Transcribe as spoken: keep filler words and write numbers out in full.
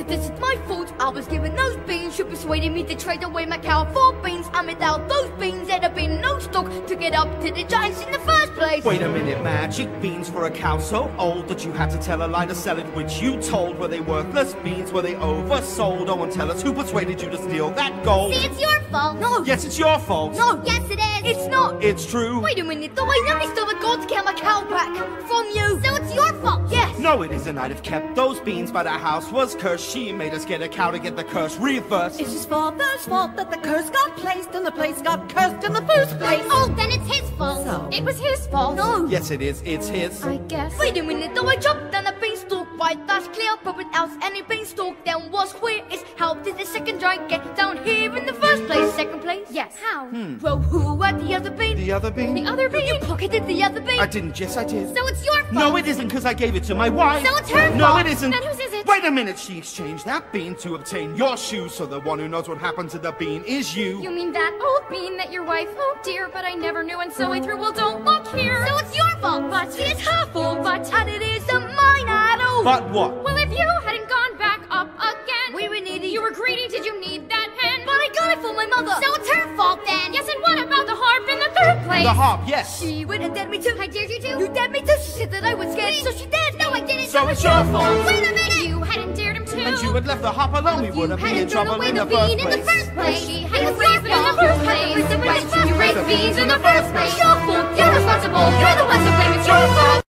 this is my fault. I was given those beans. You persuaded me to trade away my cow for beans. And without those beans, there'd have been no stock to get up to the giants in the first place. Wait a minute, magic beans for a cow so old that you had to tell a lie to sell it, which you told. Were they worthless beans? Were they oversold? Oh, and tell us who persuaded you to steal that gold. See, it's your fault. No. Yes, it's your fault. No. Yes, it is. It's not. It's true. Wait a minute, though. I nearly stole the gold to get my cow back from you. So it's your fault. Yes. No, it isn't. I'd have kept those beans, but our house was cursed. She made us get a cow to get the curse reversed. It's his father's fault that the curse got placed and the place got cursed in the first place. Oh, then it's his fault. So- It was his fault. No. Yes, it is. It's his. I guess. Wait a minute, though. I chopped down a beanstalk. Right, that's clear. But without any beanstalk, then what's queer is how did the second giant get down here in the first place? Second place? Yes. How? Well, who had the other bean? The other bean? The other bean? You pocketed the other bean. I didn't. Yes, I did. So it's your fault. No, it isn't, because I gave it to my wife. So it's her No, fault. it isn't. Then whose is it? Wait a minute. She exchanged that bean to obtain your shoes, so the one who knows what happened to the bean is you. You mean that old bean that your wife? Oh dear, but I never knew, and so I threw. Well, don't look here. So it's your fault. But it's her fault, but and it isn't mine at all. But what? Well, if you hadn't gone back up again, We were needy. You were greedy. Did you need that pen? But I got it for my mother. So it's her fault then. Yes, and what about the harp in the third place? The harp, yes. She went and dared me too. I dared you to. You dared me too. She said that I was scared, so she dared. No, I didn't. So it's your fault. Wait a minute. You hadn't dared him to. And you had left the harp alone, we You would have been in hadn't thrown trouble away in the the first bean in the place. first place. She It hadn't was raised your it in the fault. first place. It was Why your did you raise fault. beans in the first place? It's your fault. You're responsible. You're the one to blame. It's your fault.